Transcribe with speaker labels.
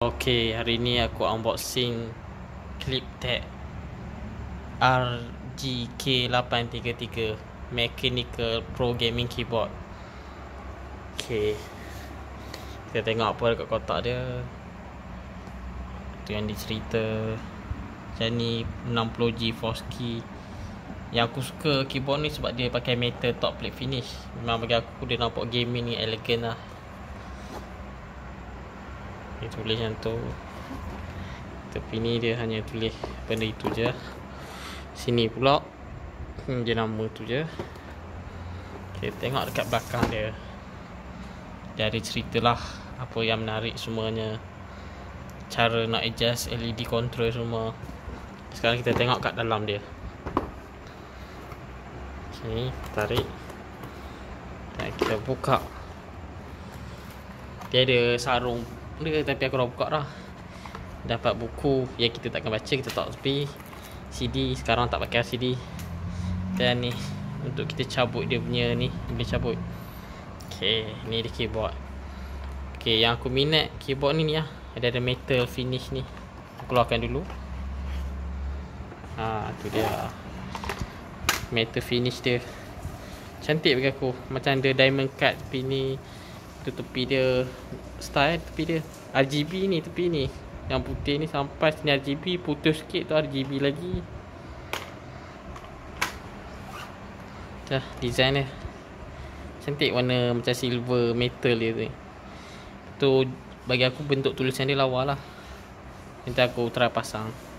Speaker 1: Okay, hari ni aku unboxing ClipTech RGK833 Mechanical Pro Gaming Keyboard. Okay, kita tengok apa dekat kotak dia. Tu yang dicerita macam ni 60 GeForce key. Yang aku suka keyboard ni sebab dia pakai metal top plate finish. Memang bagi aku dia nampak gaming ni elegan lah. Dia tulis macam tu. Tepi ni dia hanya tulis benda itu je. Sini pula dia nama tu je. Okay, tengok dekat belakang dia. Dia ada ceritalah apa yang menarik semuanya. Cara nak adjust LED control semua. Sekarang kita tengok kat dalam dia. Okay, tarik. Dan kita buka. Dia ada sarung dia, tapi aku dah buka dah. Dapat buku yang kita takkan baca, kita tak tepi. CD, sekarang tak pakai CD. Dan ni untuk kita cabut dia punya ni, boleh cabut. Okay, ni dia keyboard. Okay, yang aku minat keyboard ni lah, ada metal finish ni. Aku keluarkan dulu. Tu dia metal finish dia. Cantik bagi aku. Macam ada diamond cut tepi ni. Tu tepi dia style tepi dia RGB ni, tepi ni yang putih ni sampai sini RGB, putus sikit tu RGB lagi. Dah design dia cantik, warna macam silver metal dia tu. Tu bagi aku bentuk tulisan dia lawa lah. Nanti aku try pasang.